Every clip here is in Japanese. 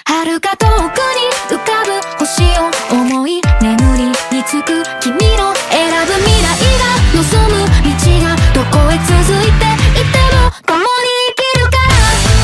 遥か遠くに浮かぶ星を思い眠りにつく君の選ぶ未来が望む道がどこへ続いていても共に生きるから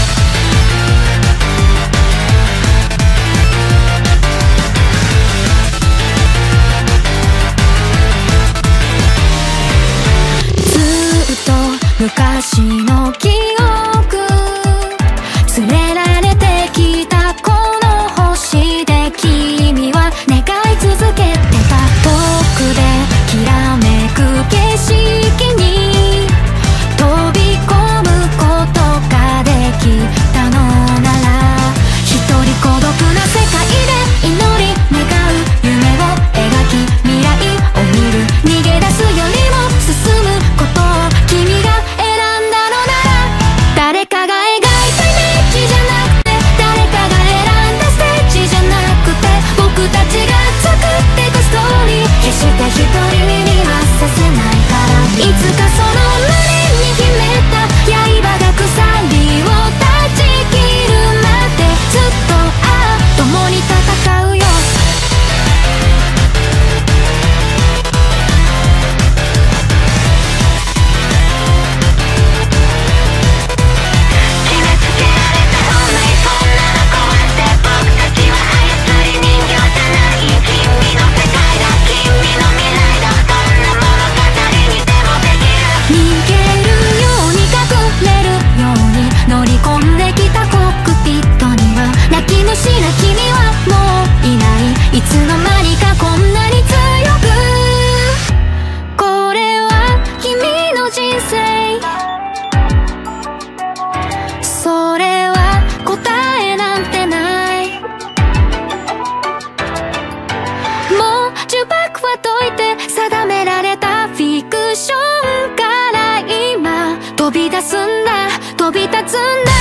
ずっと昔の記憶連れられてきたこの星で君は願い続けてた遠くできらめく景色に飛び込むことができたのなら一人孤独な世界で祈り願う夢を描き未来を見る逃げ出すよりも進むことを君が選んだのなら誰かが描いたイメージじゃなくて誰かが選んだステージじゃなくて僕たちが作ってたストーリー決して一人にはさせないからいつかその胸に秘めた刃が鎖を断ち切るまでずっと共に戦うよしな君はもういないいつの間にかこんなに強くこれは君の人生それは答えなんてないもう呪縛は解いて定められたフィクションから今飛び出すんだ飛び立つんだ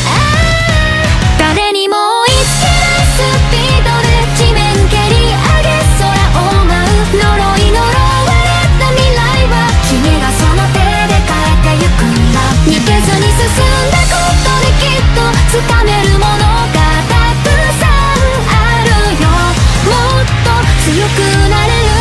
誰にも追いつけないスピードで地面蹴り上げ空を舞う呪い呪われた未来は君がその手で変えてゆくんだ逃げずに進んだことできっと掴めるものがたくさんあるよもっと強くなれる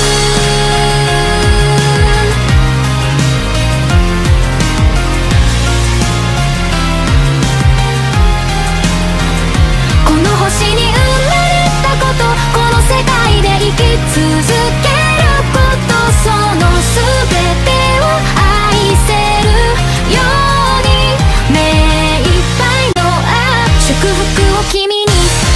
星に生まれたことこの世界で生き続けることその全てを愛せるように目いっぱいの祝福を君に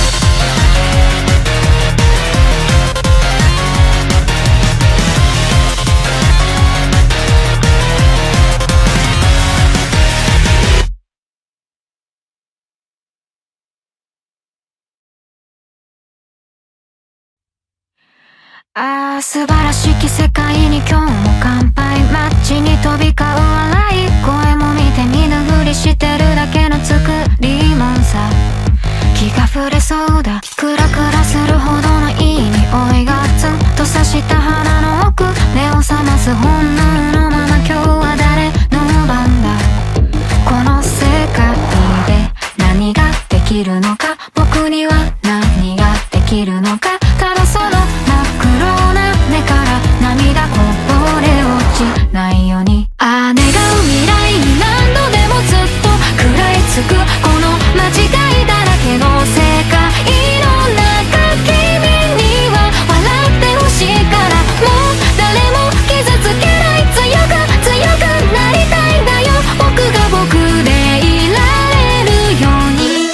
素晴らしき世界に今日も乾杯街に飛び交う笑い声も見て見ぬふりしてるだけの作りもんさ気が触れそうだクラクラするほどのいい匂いがツンと刺した鼻の奥目を覚ます本能のまま今日は誰の番だこの世界で何ができるのか僕には何ができるのかただその真っ黒な目から涙こぼれ落ちないように願う未来に何度でもずっと食らいつくこの間違いだらけの世界の中君には笑ってほしいからもう誰も傷つけない強くなりたいんだよ僕が僕でいられるように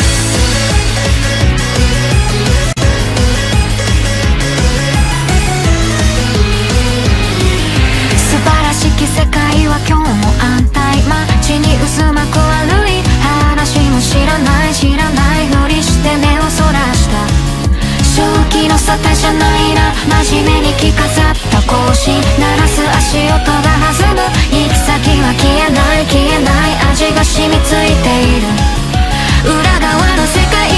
世界は今日も安泰街に渦巻く悪い話も知らないふりして目をそらした正気の沙汰じゃないな真面目に着飾った格子鳴らす足音が弾む行き先は消えない味が染みついている裏側の世界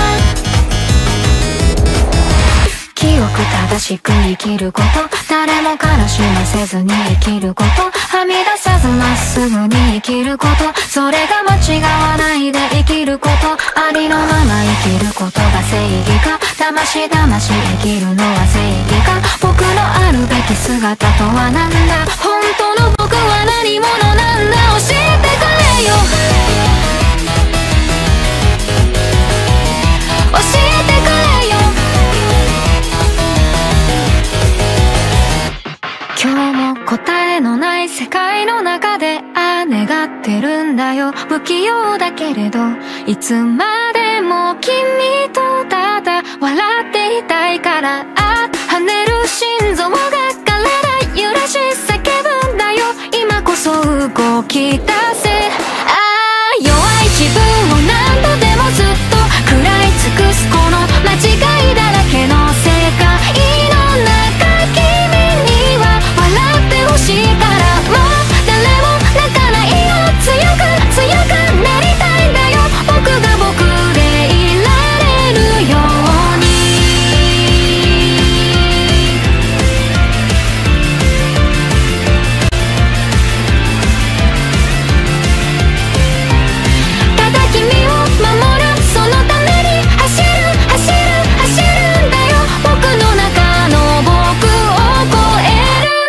正しく生きること誰も悲しませずに生きること、はみ出さずまっすぐに生きること、それが間違わないで生きること、ありのまま生きることが正義か、魂魂生きるのは正義か、僕のあるべき姿とは何だ、本当の僕は何者なんだ、教えてくれよ、教えてくれよ。今日も答えのない世界の中で願ってるんだよ、不器用だけれどいつまでも君とただ笑っていたいから、跳ねる心臓が体揺らし叫ぶんだよ、今こそ動き出せ、弱い自分を何度でもずっと食らい尽くすこの間違いだらけの世界の中、君には笑ってほしいから、もう誰も泣かないよ、強く強くなりたいんだよ、僕が僕でいられるように。ただ君を守る、そのために走る走る走るんだよ、僕の中の僕を超える。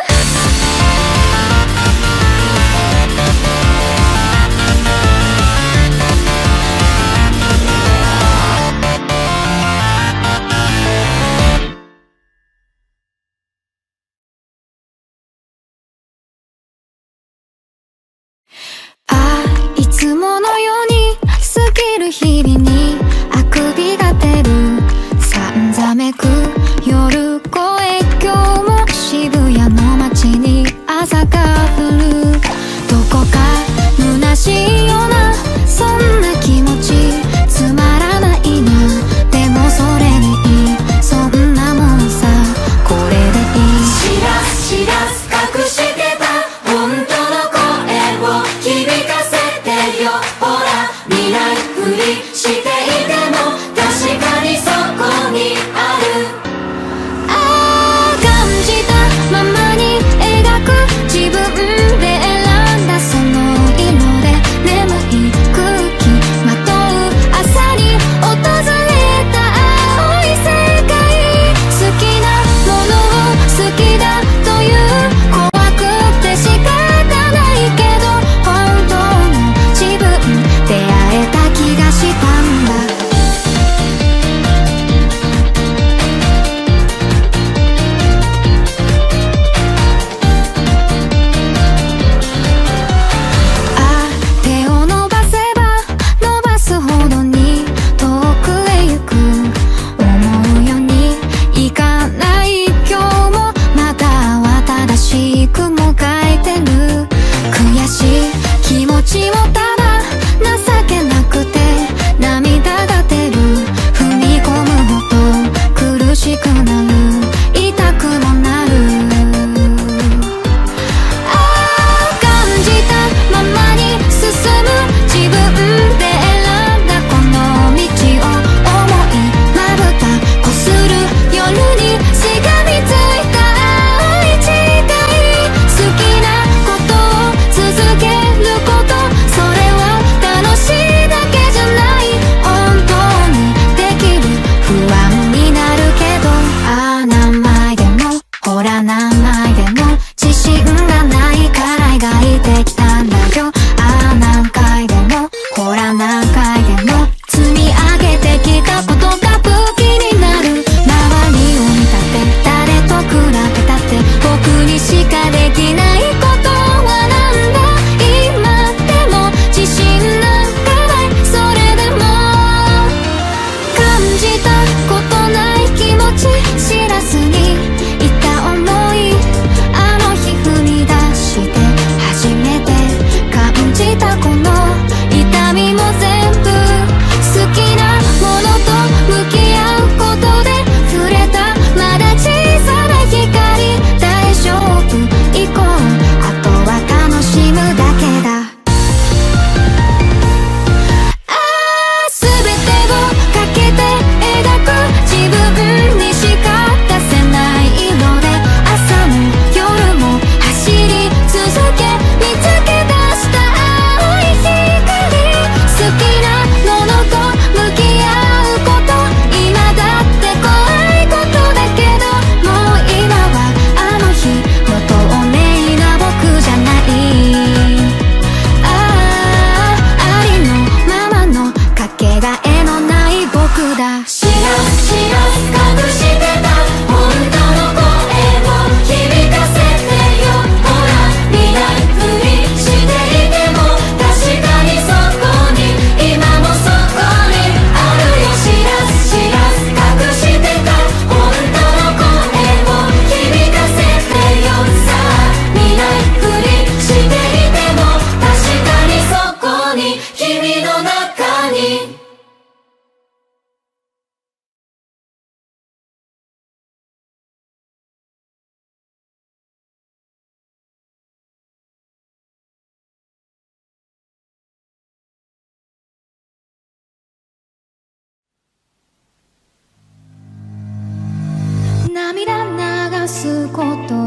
いつものように過ぎる日々にあくびが出る、さんざめく夜声、今日も渋谷の街に朝が降る、どこか虚しいようなそんな気持ち、つまらないな、でもそれでいい、そんなもんさ、これでいい。知らず知らず隠してた本当の声を響かせてよ、ほら見ないふりして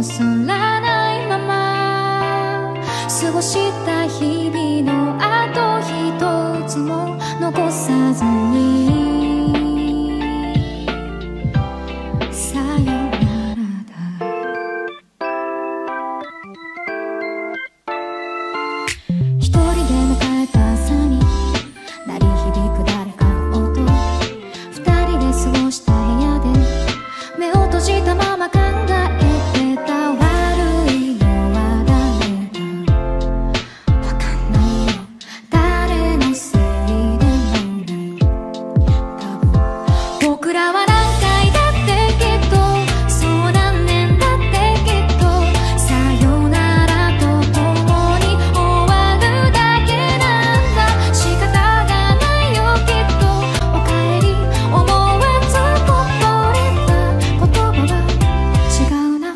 こすらないまま過ごした日々のあと一つも残さずにさよならだ。一人で迎えた朝に鳴り響く誰かの音、二人で過ごした部屋で目を閉じたまま考えてた。悪いのは誰だわかんないよ、誰のせいでもない。多分僕らは何回だってきっと、そう何年だってきっと、さよならと共に終わるだけなんだ。仕方がないよきっと、おかえり思わずこぼれた言葉は違うな。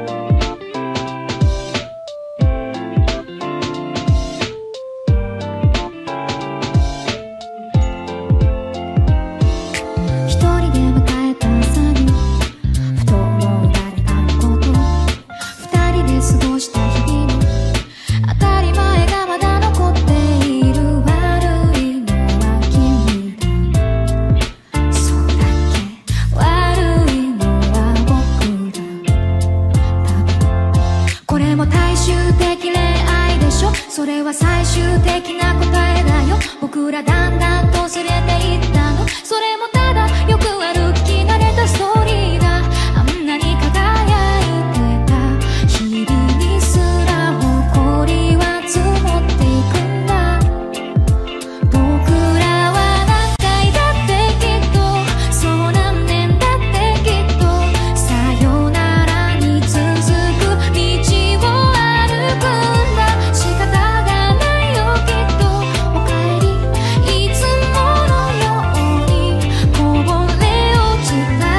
一人で迎えた朝にふと思う誰かのこと、二人で過ごした日々の当たり前がまだ残っている。悪いのは君だ、そうだっけ。悪いのは僕だ。多分これも最終的恋愛でしょ、それは最終的な答えだよ。僕らだんだんとずれていったの、それもただよくある聞き慣れたストーリーだ。あんなに輝いてた日々にすら誇りは積もっていくんだ。僕らは何回だってきっと、そう何年だってきっと、さよならに続く道を歩くんだ。仕方がないよきっと、おかえりいつものようにこぼれ落ちた。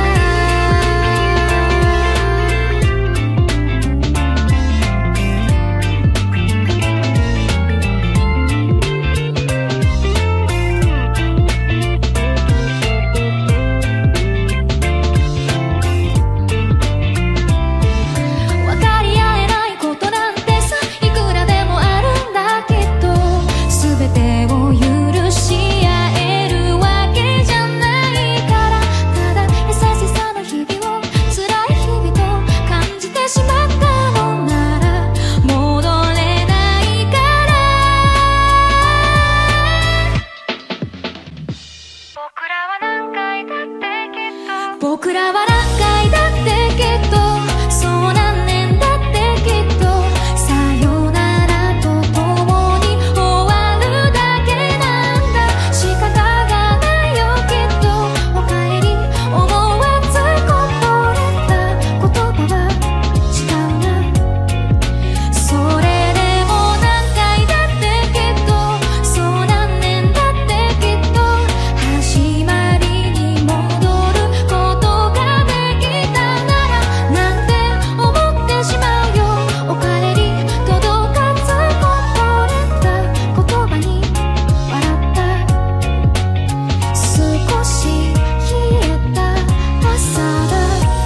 分かり合えないことなんてさ、いくらでもあるんだきっと。全てを許し合えるわけじゃないから、ただ優しさの日々を辛い日々と感じてしまったのなら戻れないから。僕らは何回だってきっと、僕らは何回だってきっと、そう何年だってきっと、さよならと共に終わるだけなんだ。仕方がないよきっと、おかえり思わずこぼれた言葉は違うな。それでも何回だってきっと、そう何年だってきっと、始まりに戻ることができたならなんて思ってしまうよ。おかえり届かずこぼれた言葉に笑った。少し冷えた朝だ。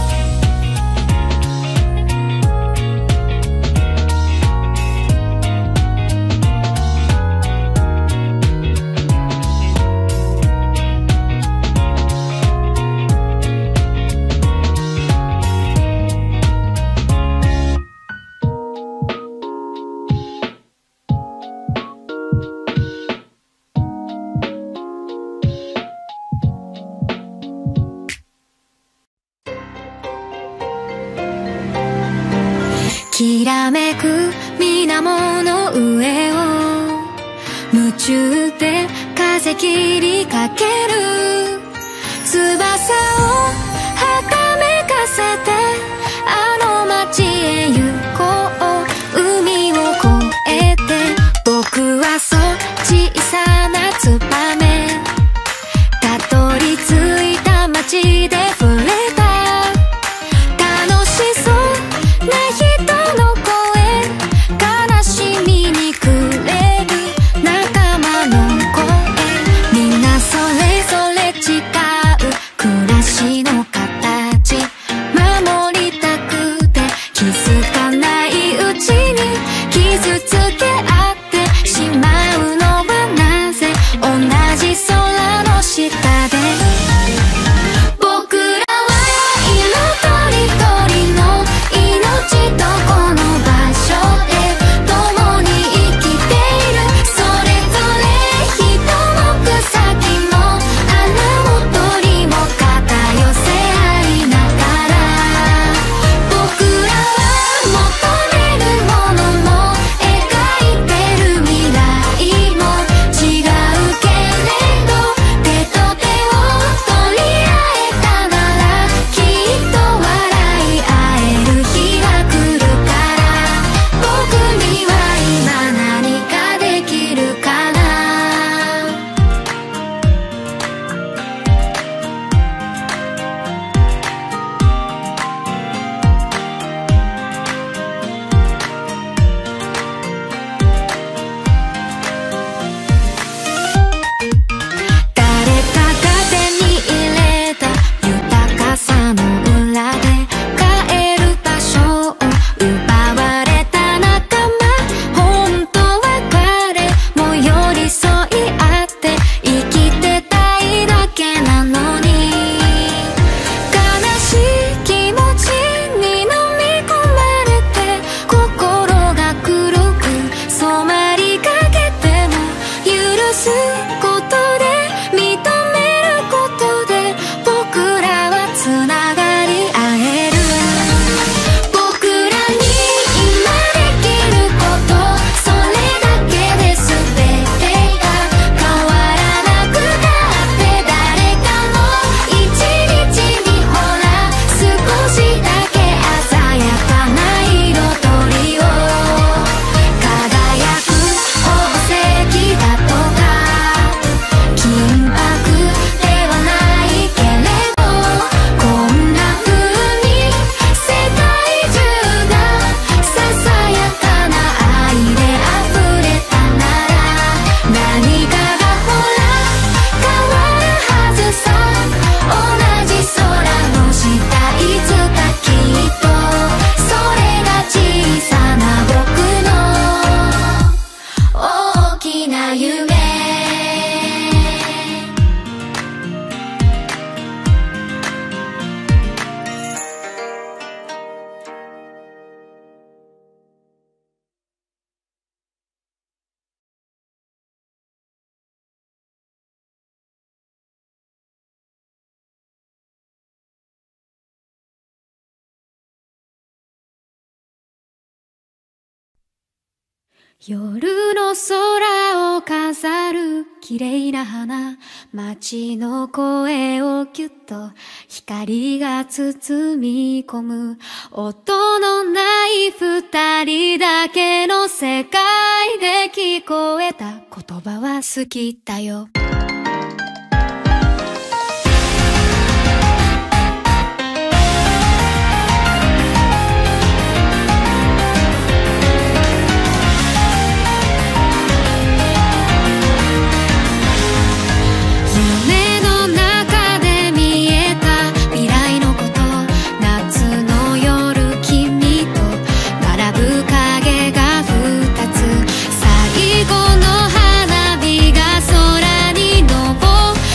きらめく水面の上を夢中で風切りかける。翼をはためかせてあの街へ行こう。海を越えて僕はそう小さなツバメ、たどり着いた街で触れた。楽しそうな人の声、悲しみに暮れる仲間の声、みんなそれぞれ違う暮らしの形、守りたくて気づ夜の空を飾る綺麗な花、街の声をキュッと光が包み込む、音のない二人だけの世界で聞こえた言葉は好きだよ。最後の花火が空に昇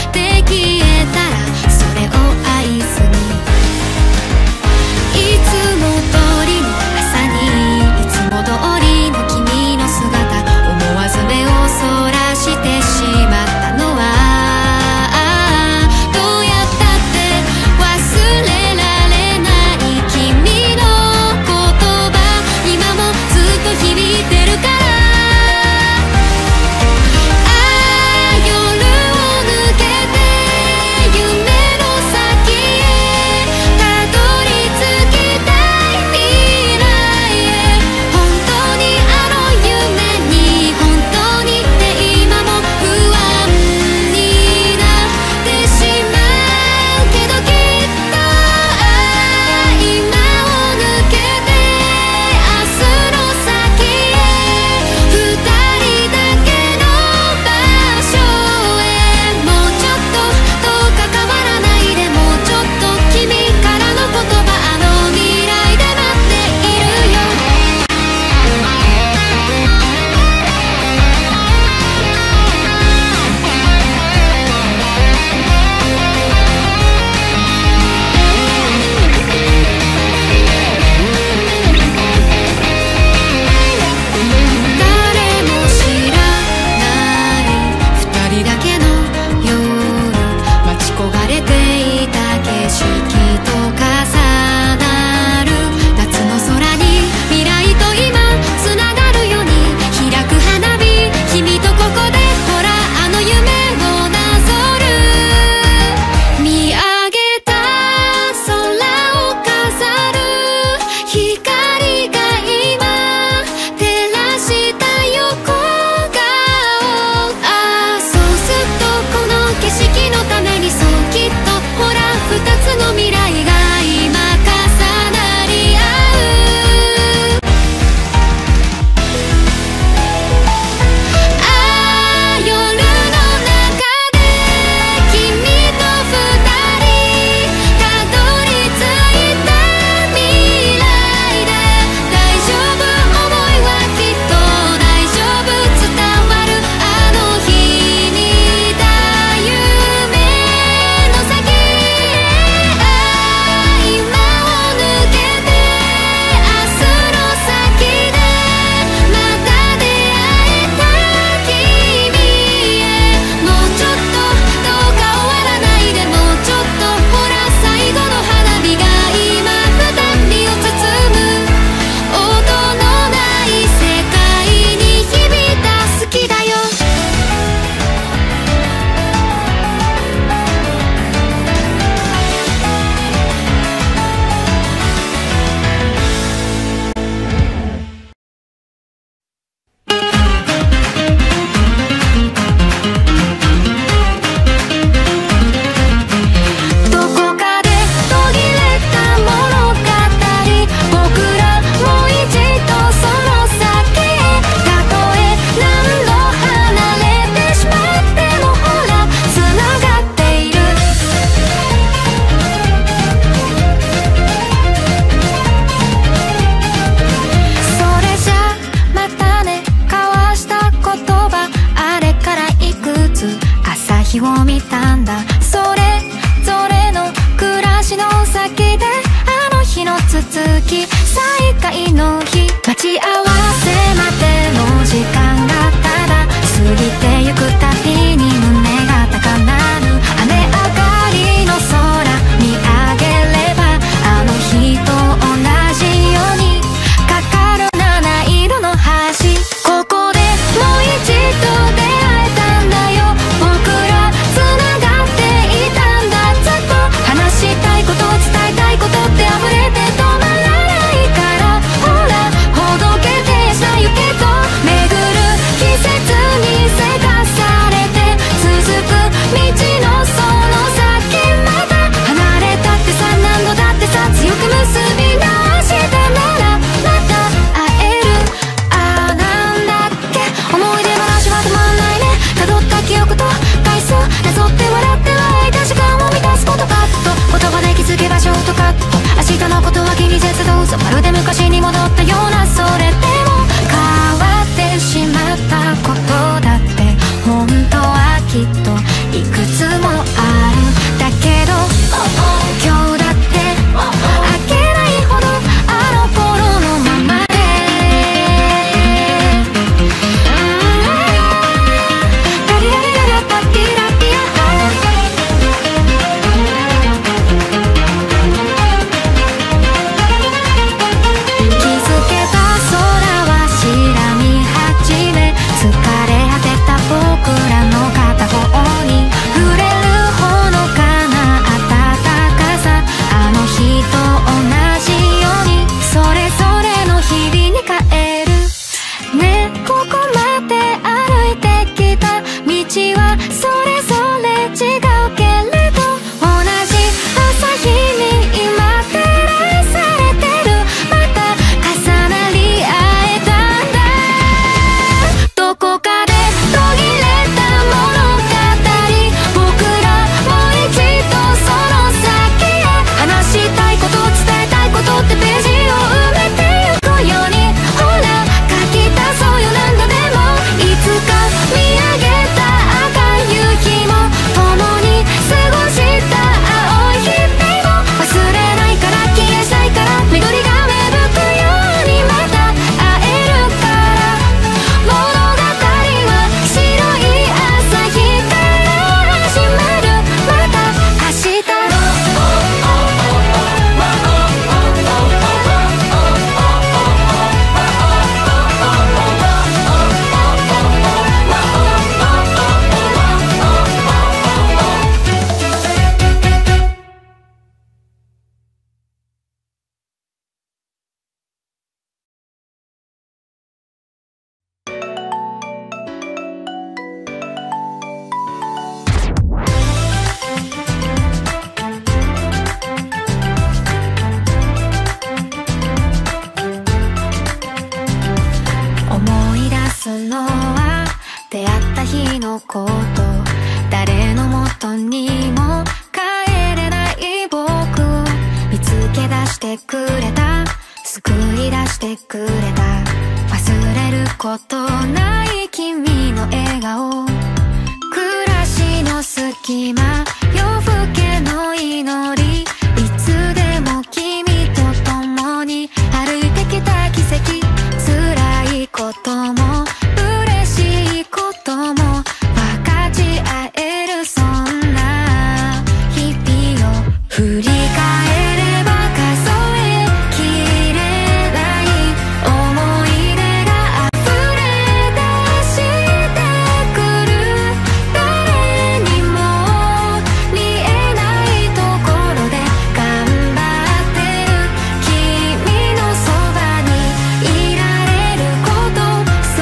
た日のこと、誰のもとにも帰れない僕を見つけ出してくれた、救い出してくれた、忘れることない君の笑顔、暮らしの隙間、夜更けの祈り、いつでも君と共に歩いてきた奇跡、辛いことも嬉しいことも分かち合える、そんな日々を振り返れば数えきれない思い出が溢れ出してくる、誰にも見えないところで頑張ってる君のそばにいられること、そ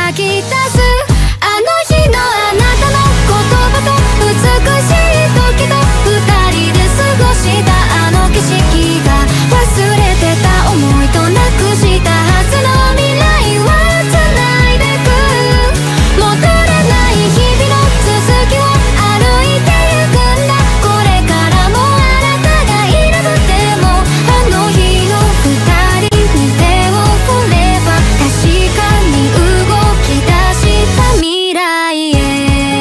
吐き出すあの日のあなたの言葉と美しい時と二人で過ごしたあの景色が忘れてた思いとなくしたはずの未来は繋いでく戻れない日々の続きを歩いてゆくんだこれからもあなたがいなくてもあの日の二人に手を振れば確かに動き出した未来へ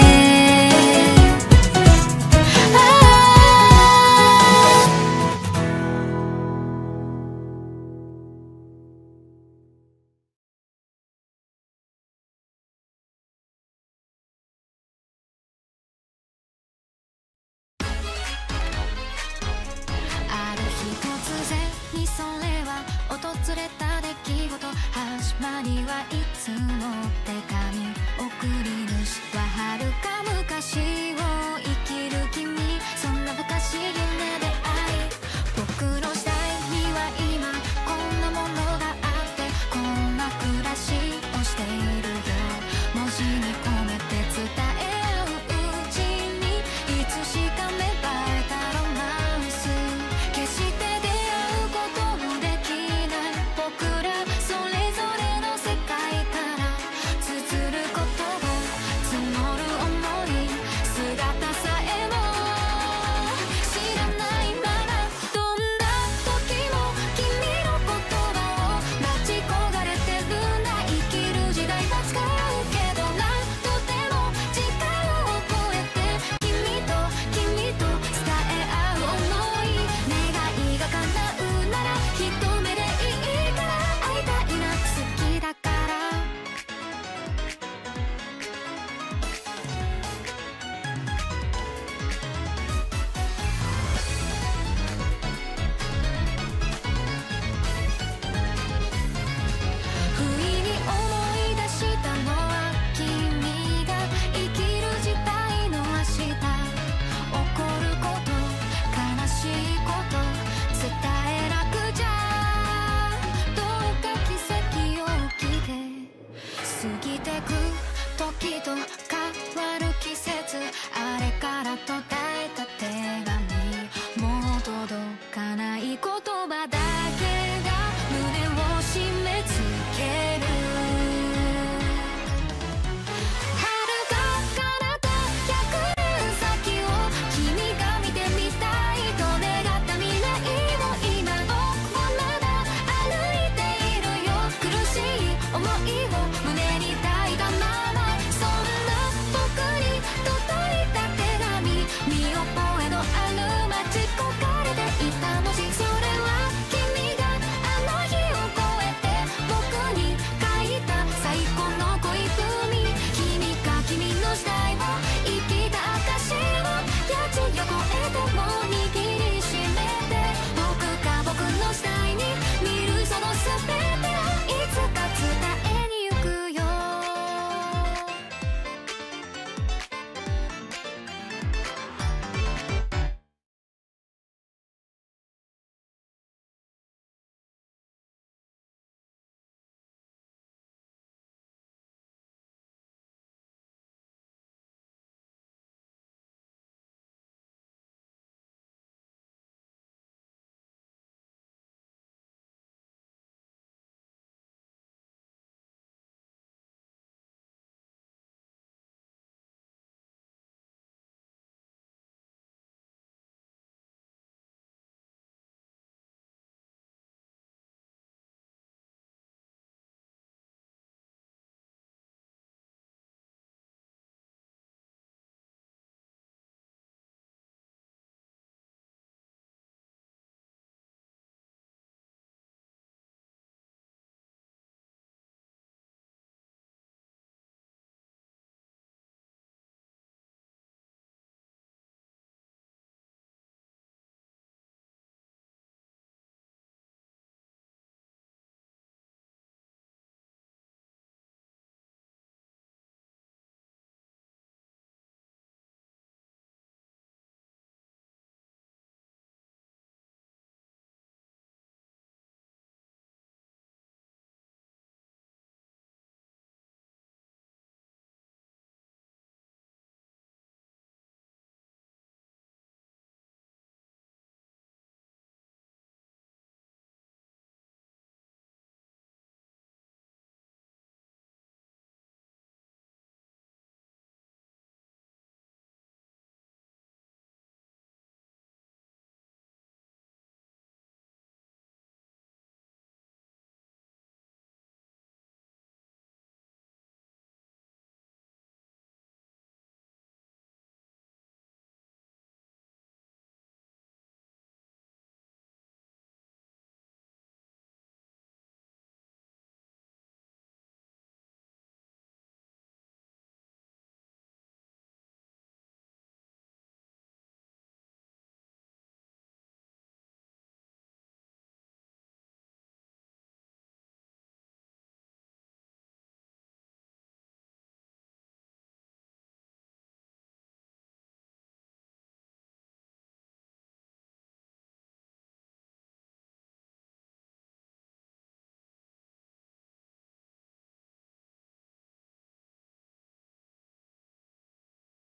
ある日突然にそれは訪れた出来事始まりはいつもって